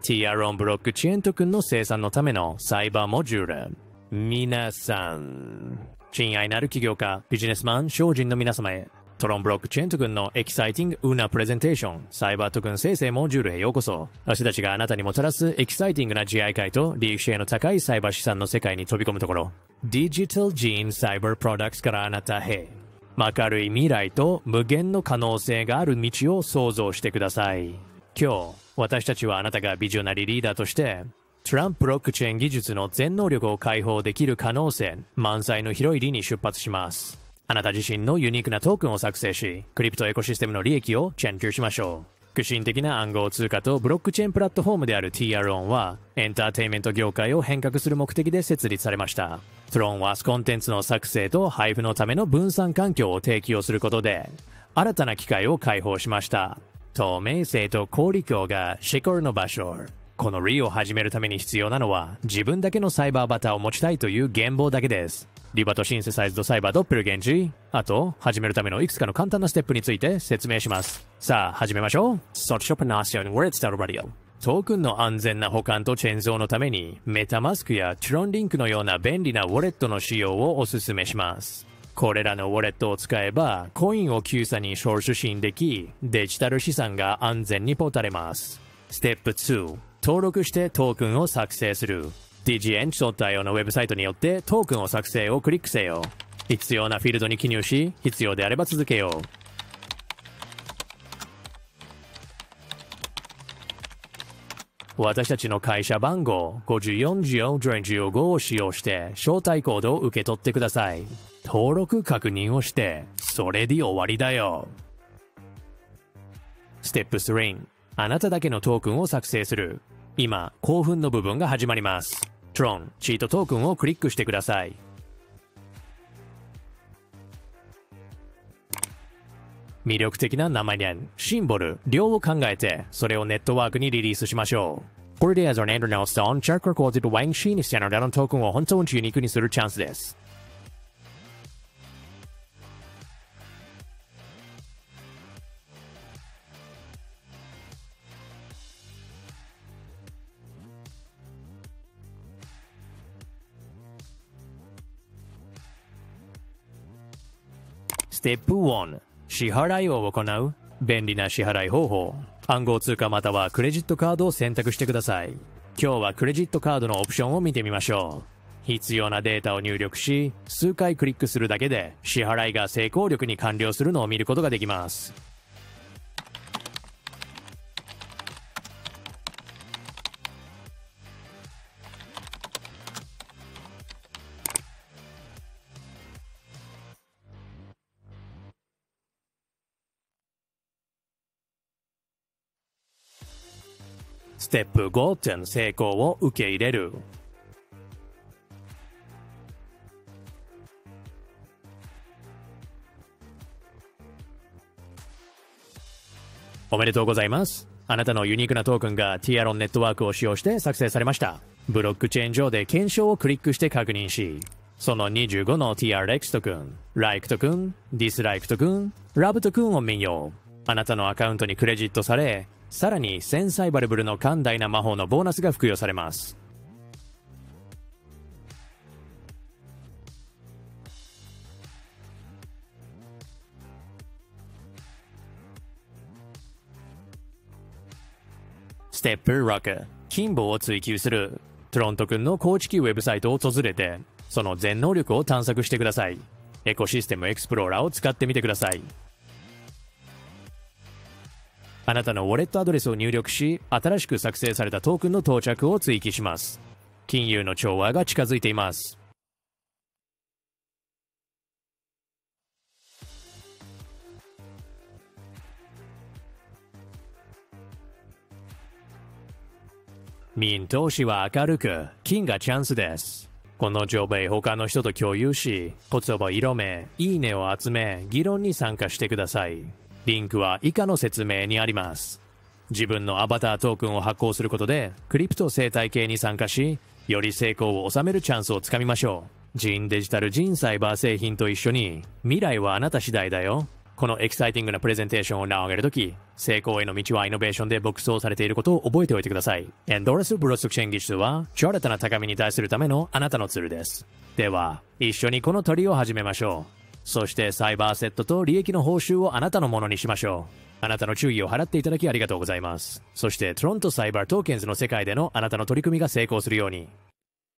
ティアロンブロックチェーントクンの生産のためのサイバーモジュール。皆さん、親愛なる起業家、ビジネスマン、精進の皆様へ、トロンブロックチェーントクンのエキサイティングウナプレゼンテーション、サイバートクン生成モジュールへようこそ。私たちがあなたにもたらすエキサイティングな自愛会と利益シェアの高いサイバー資産の世界に飛び込むところ、ディジタルジーンサイバープロダクツからあなたへ。明るい未来と無限の可能性がある道を想像してください。今日、私たちはあなたがビジョナリーリーダーとして、トランプブロックチェーン技術の全能力を解放できる可能性満載の広い理に出発します。あなた自身のユニークなトークンを作成し、クリプトエコシステムの利益を研究しましょう。革新的な暗号通貨とブロックチェーンプラットフォームである TRON は、エンターテインメント業界を変革する目的で設立されました。トロンはコンテンツの作成と配布のための分散環境を提供することで、新たな機会を開放しました。透明性と効率が至高の場所。このリを始めるために必要なのは、自分だけのサイバーアバターを持ちたいという願望だけです。リバとシンセサイズドサイバードッペルゲンジ、あと、始めるためのいくつかの簡単なステップについて説明します。さあ、始めましょう。トークンの安全な保管とチェーン像のために、メタマスクやトロンリンクのような便利なウォレットの使用をお勧めします。これらのウォレットを使えば、コインを急査に送信でき、デジタル資産が安全にポタれます。ステップ2、登録してトークンを作成する。DGEnch 対応のウェブサイトによってトークンを作成をクリックせよ。必要なフィールドに記入し、必要であれば続けよう。私たちの会社番号541415を使用して招待コードを受け取ってください。登録確認をして、それで終わりだよ。ステップ3、あなただけのトークンを作成する。今、興奮の部分が始まります。トロン、チートトークンをクリックしてください。魅力的な名前やシンボル、量を考えて、それをネットワークにリリースしましょう。これで as our name announced on Chart Recorded Wang Shi にスタンダードのトークンを本当にユニークにするチャンスです。ステップ1、支払いを行う。便利な支払い方法。暗号通貨またはクレジットカードを選択してください。今日はクレジットカードのオプションを見てみましょう。必要なデータを入力し、数回クリックするだけで支払いが成功力に完了するのを見ることができます。ステップ5点成功を受け入れる。おめでとうございます。あなたのユニークなトークンが TRON ネットワークを使用して作成されました。ブロックチェーン上で検証をクリックして確認し、その25の TRX トクン、Like トクン、Dislike トクン、Love トクンを見よう。あなたのアカウントにクレジットされ、さらに1000サイバルブルの寛大な魔法のボーナスが付与されます。ステップ6、金棒を追求する。トロント君の公式ウェブサイトを訪れて、その全能力を探索してください。エコシステムエクスプローラーを使ってみてください。あなたのウォレットアドレスを入力し、新しく作成されたトークンの到着を追記します。金融の調和が近づいています。民投資は明るく、金がチャンスです。この条例他の人と共有し、言葉色め、いいねを集め、議論に参加してください。リンクは以下の説明にあります。自分のアバタートークンを発行することで、クリプト生態系に参加し、より成功を収めるチャンスをつかみましょう。ジンデジタルジンサイバー製品と一緒に、未来はあなた次第だよ。 このエキサイティングなプレゼンテーションを名を上げるとき、成功への道はイノベーションで牧草されていることを覚えておいてください。エンドレスブロスクチェン技術は、新たな高みに対するためのあなたのツールです。では、一緒にこの旅を始めましょう。そしてサイバーセットと利益の報酬をあなたのものにしましょう。あなたの注意を払っていただきありがとうございます。そしてトロントサイバートーケンズの世界でのあなたの取り組みが成功するように。